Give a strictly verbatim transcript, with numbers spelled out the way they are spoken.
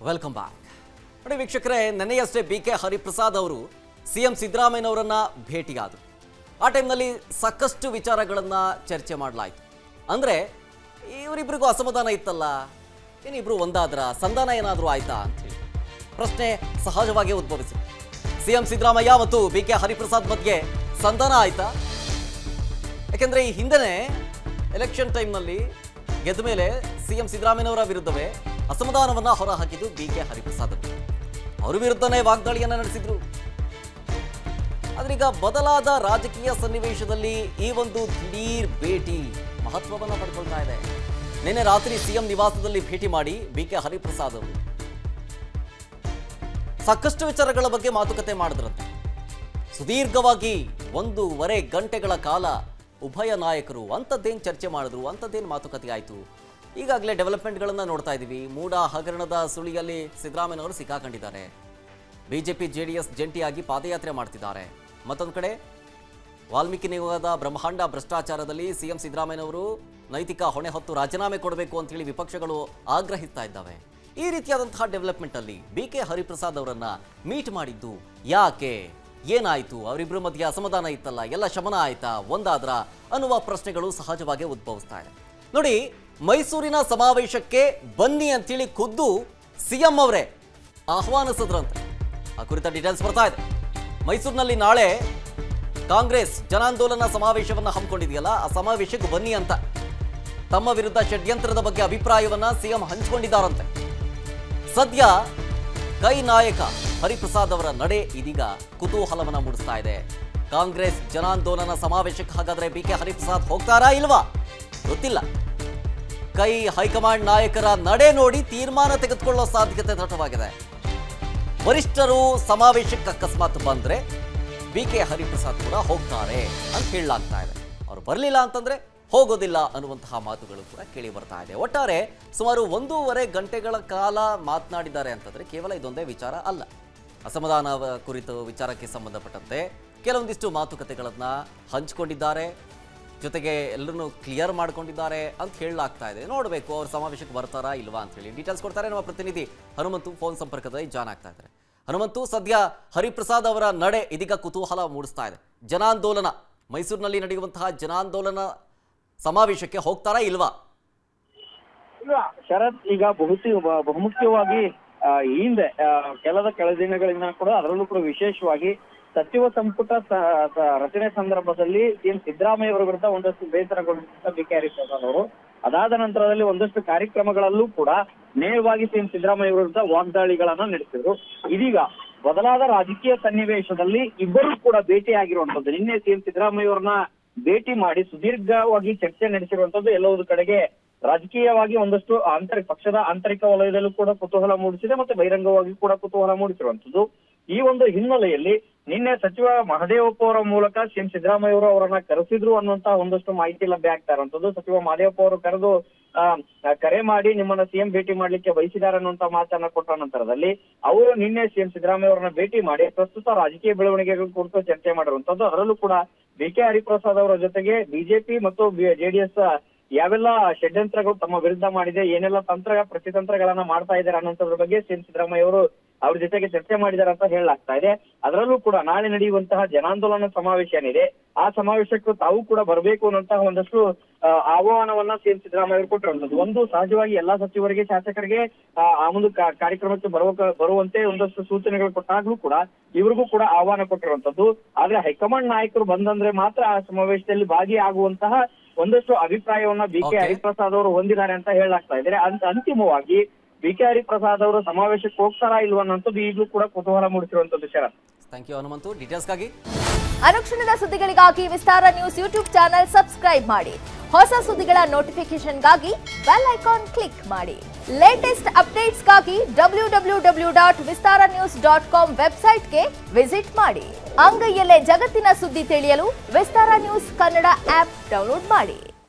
Welcome back. ನೋಡಿ ವೀಕ್ಷಕರೇ, ನೆನ್ನೆಯಷ್ಟೇ B K Hariprasad ಅವರು ಸಿ ಎಂ ಸಿದ್ದರಾಮಯ್ಯನವರನ್ನ ಭೇಟಿಯಾದರು. ಆ ಟೈಮ್ನಲ್ಲಿ ಸಾಕಷ್ಟು ವಿಚಾರಗಳನ್ನು ಚರ್ಚೆ ಮಾಡಲಾಯಿತು. ಅಂದರೆ ಇವರಿಬ್ಬರಿಗೂ ಅಸಮಾಧಾನ ಇತ್ತಲ್ಲ, ಏನಿಬ್ರು ಒಂದಾದ್ರ, ಸಂಧಾನ ಏನಾದರೂ ಆಯ್ತಾ ಅಂತೇಳಿ ಪ್ರಶ್ನೆ ಸಹಜವಾಗಿ ಉದ್ಭವಿಸಿತು. ಸಿ ಎಂ ಸಿದ್ದರಾಮಯ್ಯ ಮತ್ತು ಬಿ ಕೆ ಹರಿಪ್ರಸಾದ್ ಮಧ್ಯೆ ಸಂಧಾನ ಆಯ್ತಾ? ಯಾಕೆಂದರೆ ಈ ಹಿಂದೆನೇ ಎಲೆಕ್ಷನ್ ಟೈಮ್ನಲ್ಲಿ ಗೆದ್ದ ಮೇಲೆ ಸಿ ಎಂ ಸಿದ್ದರಾಮಯ್ಯನವರ ವಿರುದ್ಧವೇ ಅಸಮಾಧಾನವನ್ನು ಹೊರಹಾಕಿದ್ದು ಬಿ ಕೆ ಹರಿಪ್ರಸಾದ್ ಅವರ ವಿರುದ್ಧನೇ ವಾಗ್ದಾಳಿಯನ್ನು ನಡೆಸಿದ್ರು. ಆದ್ರೀಗ ಬದಲಾದ ರಾಜಕೀಯ ಸನ್ನಿವೇಶದಲ್ಲಿ ಈ ಒಂದು ದಿಢೀರ್ ಭೇಟಿ ಮಹತ್ವವನ್ನು ಪಡ್ಕೊಳ್ತಾ ಇದೆ. ನಿನ್ನೆ ರಾತ್ರಿ ಸಿಎಂ ನಿವಾಸದಲ್ಲಿ ಭೇಟಿ ಮಾಡಿ ಬಿ ಕೆ ಹರಿಪ್ರಸಾದ್ ಅವರು ಸಾಕಷ್ಟು ವಿಚಾರಗಳ ಬಗ್ಗೆ ಮಾತುಕತೆ ಮಾಡಿದ್ರಂತೆ. ಸುದೀರ್ಘವಾಗಿ ಒಂದೂವರೆ ಗಂಟೆಗಳ ಕಾಲ ಉಭಯ ನಾಯಕರು ಅಂಥದ್ದೇನು ಚರ್ಚೆ ಮಾಡಿದ್ರು, ಅಂಥದ್ದೇನು ಮಾತುಕತೆ ಆಯಿತು. ಈಗಾಗಲೇ ಡೆವಲಪ್ಮೆಂಟ್ಗಳನ್ನು ನೋಡ್ತಾ ಇದ್ದೀವಿ. ಮೂಡ ಹಗರಣದ ಸುಳಿಯಲ್ಲಿ ಸಿದ್ದರಾಮಯ್ಯನವರು ಸಿಕ್ಕಾಕೊಂಡಿದ್ದಾರೆ. ಬಿಜೆಪಿ ಜೆ ಡಿ ಎಸ್ ಜಂಟಿಯಾಗಿ ಪಾದಯಾತ್ರೆ ಮಾಡ್ತಿದ್ದಾರೆ. ಮತ್ತೊಂದು ಕಡೆ ವಾಲ್ಮೀಕಿ ನಿಯೋಗದ ಬ್ರಹ್ಮಾಂಡ ಭ್ರಷ್ಟಾಚಾರದಲ್ಲಿ ಸಿಎಂ ಸಿದ್ದರಾಮಯ್ಯನವರು ನೈತಿಕ ಹೊಣೆ ಹೊತ್ತು ರಾಜೀನಾಮೆ ಕೊಡಬೇಕು ಅಂತೇಳಿ ವಿಪಕ್ಷಗಳು ಆಗ್ರಹಿಸ್ತಾ ಇದ್ದಾವೆ. ಈ ರೀತಿಯಾದಂತಹ ಡೆವಲಪ್ಮೆಂಟಲ್ಲಿ ಬಿ ಕೆ ಹರಿಪ್ರಸಾದ್ ಅವರನ್ನ ಮೀಟ್ ಮಾಡಿದ್ದು ಯಾಕೆ, ಏನಾಯಿತು, ಅವರಿಬ್ಬರ ಮಧ್ಯೆ ಅಸಮಾಧಾನ ಇತ್ತಲ್ಲ, ಎಲ್ಲ ಶಮನ ಆಯ್ತಾ, ಒಂದಾದ್ರ ಅನ್ನುವ ಪ್ರಶ್ನೆಗಳು ಸಹಜವಾಗಿ ಉದ್ಭವಿಸ್ತಾ ಇದೆ. ನೋಡಿ, ಮೈಸೂರಿನ ಸಮಾವೇಶಕ್ಕೆ ಬನ್ನಿ ಅಂತೇಳಿ ಖುದ್ದು ಸಿಎಂ ಅವರೇ ಆಹ್ವಾನಿಸಿದ್ರಂತೆ. ಆ ಕುರಿತ ಡೀಟೇಲ್ಸ್ ಬರ್ತಾ ಇದೆ. ಮೈಸೂರಿನಲ್ಲಿ ನಾಳೆ ಕಾಂಗ್ರೆಸ್ ಜನಾಂದೋಲನ ಸಮಾವೇಶವನ್ನು ಹಮ್ಮಿಕೊಂಡಿದೆಯಲ್ಲ, ಆ ಸಮಾವೇಶಕ್ಕೆ ಬನ್ನಿ ಅಂತ ತಮ್ಮ ವಿರುದ್ಧ ಷಡ್ಯಂತ್ರದ ಬಗ್ಗೆ ಅಭಿಪ್ರಾಯವನ್ನ ಸಿಎಂ ಹಂಚಿಕೊಂಡಿದ್ದಾರಂತೆ. ಸದ್ಯ ಕೈ ನಾಯಕ ಹರಿಪ್ರಸಾದ್ ಅವರ ನಡೆ ಇದೀಗ ಕುತೂಹಲವನ್ನ ಮೂಡಿಸ್ತಾ ಇದೆ. ಕಾಂಗ್ರೆಸ್ ಜನಾಂದೋಲನ ಸಮಾವೇಶಕ್ಕೆ ಹಾಗಾದ್ರೆ ಬಿ ಕೆ ಹರಿಪ್ರಸಾದ್ ಹೋಗ್ತಾರಾ ಇಲ್ವಾ ಗೊತ್ತಿಲ್ಲ. ಕೈ ಹೈಕಮಾಂಡ್ ನಾಯಕರ ನಡೆ ನೋಡಿ ತೀರ್ಮಾನ ತೆಗೆದುಕೊಳ್ಳೋ ಸಾಧ್ಯತೆ ದಟ್ಟವಾಗಿದೆ. ವರಿಷ್ಠರು ಸಮಾವೇಶಕ್ಕೆ ಅಕಸ್ಮಾತ್ ಬಂದ್ರೆ ಬಿ ಕೆ ಹರಿಪ್ರಸಾದ್ ಕೂಡ ಹೋಗ್ತಾರೆ ಅಂತ ಹೇಳಲಾಗ್ತಾ ಇದೆ. ಅವರು ಬರಲಿಲ್ಲ ಅಂತಂದ್ರೆ ಹೋಗೋದಿಲ್ಲ ಅನ್ನುವಂತಹ ಮಾತುಗಳು ಕೂಡ ಕೇಳಿ ಬರ್ತಾ ಇದೆ. ಒಟ್ಟಾರೆ ಸುಮಾರು ಒಂದೂವರೆ ಗಂಟೆಗಳ ಕಾಲ ಮಾತನಾಡಿದ್ದಾರೆ ಅಂತಂದ್ರೆ ಕೇವಲ ಇದೊಂದೇ ವಿಚಾರ ಅಲ್ಲ. ಅಸಮಾಧಾನ ಕುರಿತು ವಿಚಾರಕ್ಕೆ ಸಂಬಂಧಪಟ್ಟಂತೆ ಕೆಲವೊಂದಿಷ್ಟು ಮಾತುಕತೆಗಳನ್ನ ಹಂಚಿಕೊಂಡಿದ್ದಾರೆ, ಜೊತೆಗೆ ಎಲ್ಲರನ್ನು ಕ್ಲಿಯರ್ ಮಾಡ್ಕೊಂಡಿದ್ದಾರೆ ಅಂತ ಹೇಳಲಾಗ್ತಾ ಇದೆ. ನೋಡಬೇಕು ಅವ್ರ ಸಮಾವೇಶಕ್ಕೆ ಬರ್ತಾರಾ ಇಲ್ವಾ ಅಂತ ಹೇಳಿ. ಡೀಟೇಲ್ಸ್ ಕೊಡ್ತಾರೆ ನಮ್ಮ ಪ್ರತಿನಿಧಿ ಹನುಮಂತು, ಫೋನ್ ಸಂಪರ್ಕದಲ್ಲಿ ಜಾಯ್ನ್ ಆಗ್ತಾ ಇದ್ದಾರೆ. ಹನುಮಂತು, ಸದ್ಯ ಹರಿಪ್ರಸಾದ್ ಅವರ ನಡೆ ಇದೀಗ ಕುತೂಹಲ ಮೂಡಿಸ್ತಾ ಇದೆ. ಜನಾಂದೋಲನ, ಮೈಸೂರಿನಲ್ಲಿ ನಡೆಯುವಂತಹ ಜನಾಂದೋಲನ ಸಮಾವೇಶಕ್ಕೆ ಹೋಗ್ತಾರಾ ಇಲ್ವಾ? ಇಲ್ಲ ಶರತ್, ಈಗ ಬಹುತಿ ಬಹುಮುಖ್ಯವಾಗಿ ಹಿಂದೆ ಕೆಲದ ಕೆಲ ದಿನಗಳಿಂದ ಕೂಡ ಅದರಲ್ಲೂ ಕೂಡ ವಿಶೇಷವಾಗಿ ಸಚಿವ ಸಂಪುಟ ರಚನೆ ಸಂದರ್ಭದಲ್ಲಿ ಸಿಎಂ ಸಿದ್ದರಾಮಯ್ಯ ಅವರ ವಿರುದ್ಧ ಒಂದಷ್ಟು ಬೇಸರಗೊಂಡ ಬಿ ಕೆ ಹರಿಪ್ರಸಾದ್ ಅವರು ಅದಾದ ನಂತರದಲ್ಲಿ ಒಂದಷ್ಟು ಕಾರ್ಯಕ್ರಮಗಳಲ್ಲೂ ಕೂಡ ನೇರವಾಗಿ ಸಿಎಂ ಸಿದ್ದರಾಮಯ್ಯ ವಿರುದ್ಧ ವಾಗ್ದಾಳಿಗಳನ್ನ ನಡೆಸಿದ್ರು. ಇದೀಗ ಬದಲಾದ ರಾಜಕೀಯ ಸನ್ನಿವೇಶದಲ್ಲಿ ಇಬ್ಬರು ಕೂಡ ಭೇಟಿಯಾಗಿರುವಂತದ್ದು. ನಿನ್ನೆ ಸಿಎಂ ಸಿದ್ದರಾಮಯ್ಯ ಅವರನ್ನ ಭೇಟಿ ಮಾಡಿ ಸುದೀರ್ಘವಾಗಿ ಚರ್ಚೆ ನಡೆಸಿರುವಂತದ್ದು ಎಲ್ಲವೊಂದು ಕಡೆಗೆ ರಾಜಕೀಯವಾಗಿ ಒಂದಷ್ಟು ಆಂತರಿಕ ಪಕ್ಷದ ಆಂತರಿಕ ವಲಯದಲ್ಲೂ ಕೂಡ ಕುತೂಹಲ ಮೂಡಿಸಿದೆ, ಮತ್ತೆ ಬಹಿರಂಗವಾಗಿ ಕೂಡ ಕುತೂಹಲ ಮೂಡಿಸಿರುವಂತದ್ದು. ಈ ಒಂದು ಹಿನ್ನೆಲೆಯಲ್ಲಿ ನಿನ್ನೆ ಸಚಿವ ಮಹದೇವಪ್ಪ ಅವರ ಮೂಲಕ ಸಿಎಂ ಸಿದ್ದರಾಮಯ್ಯ ಅವರು ಅವರನ್ನ ಕರೆಸಿದ್ರು ಅನ್ನುವಂತಹ ಒಂದಷ್ಟು ಮಾಹಿತಿ ಲಭ್ಯ ಆಗ್ತಾ ಇರುವಂತದ್ದು. ಸಚಿವ ಮಹದೇವಪ್ಪ ಅವರು ಕರೆದು ಆ ಕರೆ ಮಾಡಿ ನಿಮ್ಮನ್ನ ಸಿಎಂ ಭೇಟಿ ಮಾಡ್ಲಿಕ್ಕೆ ಬಯಸಿದ್ದಾರೆ ಅನ್ನುವಂತ ಮಾತನ್ನ ಕೊಟ್ಟ ನಂತರದಲ್ಲಿ ಅವರು ನಿನ್ನೆ ಸಿಎಂ ಸಿದ್ದರಾಮಯ್ಯ ಅವರನ್ನ ಭೇಟಿ ಮಾಡಿ ಪ್ರಸ್ತುತ ರಾಜಕೀಯ ಬೆಳವಣಿಗೆಗಳ ಕುರಿತು ಚರ್ಚೆ ಮಾಡಿರುವಂತದ್ದು. ಅದರಲ್ಲೂ ಕೂಡ ಬಿ ಕೆ ಹರಿಪ್ರಸಾದ್ ಅವರ ಜೊತೆಗೆ ಬಿಜೆಪಿ ಮತ್ತು ಜೆಡಿಎಸ್ ಯಾವೆಲ್ಲ ಷಡ್ಯಂತ್ರಗಳು ತಮ್ಮ ವಿರುದ್ಧ ಮಾಡಿದೆ, ಏನೆಲ್ಲ ತಂತ್ರ ಪ್ರತಿತಂತ್ರಗಳನ್ನ ಮಾಡ್ತಾ ಇದ್ದಾರೆ ಅನ್ನೋದ್ರ ಬಗ್ಗೆ ಸಿಎಂ ಸಿದ್ದರಾಮಯ್ಯ ಅವರು ಅವ್ರ ಜೊತೆಗೆ ಚರ್ಚೆ ಮಾಡಿದ್ದಾರೆ ಅಂತ ಹೇಳಲಾಗ್ತಾ ಇದೆ. ಅದರಲ್ಲೂ ಕೂಡ ನಾಳೆ ನಡೆಯುವಂತಹ ಜನಾಂದೋಲನ ಸಮಾವೇಶ ಏನಿದೆ ಆ ಸಮಾವೇಶಕ್ಕೂ ತಾವು ಕೂಡ ಬರಬೇಕು ಅನ್ನುವಂತಹ ಒಂದಷ್ಟು ಆಹ್ವಾನವನ್ನ ಸಿಎಂ ಸಿದ್ದರಾಮಯ್ಯ ಅವರು ಕೊಟ್ಟಿರುವಂತದ್ದು. ಒಂದು ಸಹಜವಾಗಿ ಎಲ್ಲಾ ಸಚಿವರಿಗೆ, ಶಾಸಕರಿಗೆ ಆ ಒಂದು ಕಾರ್ಯಕ್ರಮಕ್ಕೆ ಬರುವ ಬರುವಂತೆ ಒಂದಷ್ಟು ಸೂಚನೆಗಳು ಕೊಟ್ಟಾಗ್ಲೂ ಕೂಡ ಇವ್ರಿಗೂ ಕೂಡ ಆಹ್ವಾನ ಕೊಟ್ಟಿರುವಂತದ್ದು. ಆದ್ರೆ ಹೈಕಮಾಂಡ್ ನಾಯಕರು ಬಂದಂದ್ರೆ ಮಾತ್ರ ಆ ಸಮಾವೇಶದಲ್ಲಿ ಭಾಗಿಯಾಗುವಂತಹ ಒಂದಷ್ಟು ಅಭಿಪ್ರಾಯವನ್ನ ಬಿ ಕೆ ಹರಿಪ್ರಸಾದ್ ಅವರು ಹೊಂದಿದ್ದಾರೆ ಅಂತ ಹೇಳಲಾಗ್ತಾ ಇದ್ದಾರೆ. ಅಂತ ಅಂತಿಮವಾಗಿ ಬಿ ಕೆ ಹರಿಪ್ರಸಾದ್ ಅವರು ಸಮಾವೇಶಕ್ಕೆ ಹೋಗ್ತಾರಾ ಇಲ್ವಾ ಅನ್ನೋದು ಈಗಲೂ ಕೂಡ ಕುತೂಹಲ ಮೂಡಿಸಿರುವಂತದ್ದು. Sharath, thank you Hanumanthu. ಡೀಟೇಲ್ಸ್ಗಾಗಿ ಅನುಕ್ಷಣದ ಸುದ್ದಿಗಳಿಗಾಗಿ Vistara news YouTube channel subscribe ಮಾಡಿ. ಹೊಸ ಸುದ್ದಿಗಳ ನೋಟಿಫಿಕೇಶನ್ಗಾಗಿ ಬೆಲ್ ಐಕಾನ್ ಕ್ಲಿಕ್ ಮಾಡಿ. ಲೇಟೆಸ್ಟ್ ಅಪ್ಡೇಟ್ಸ್ಗಾಗಿ W W W dot Vistara news dot com ವೆಬ್ಸೈಟ್ಗೆ ವಿಸಿಟ್ ಮಾಡಿ. ಅಂಗೈಯಲ್ಲೇ ಜಗತ್ತಿನ ಸುದ್ದಿ ತಿಳಿಯಲು Vistara news Kannada app download ಮಾಡಿ.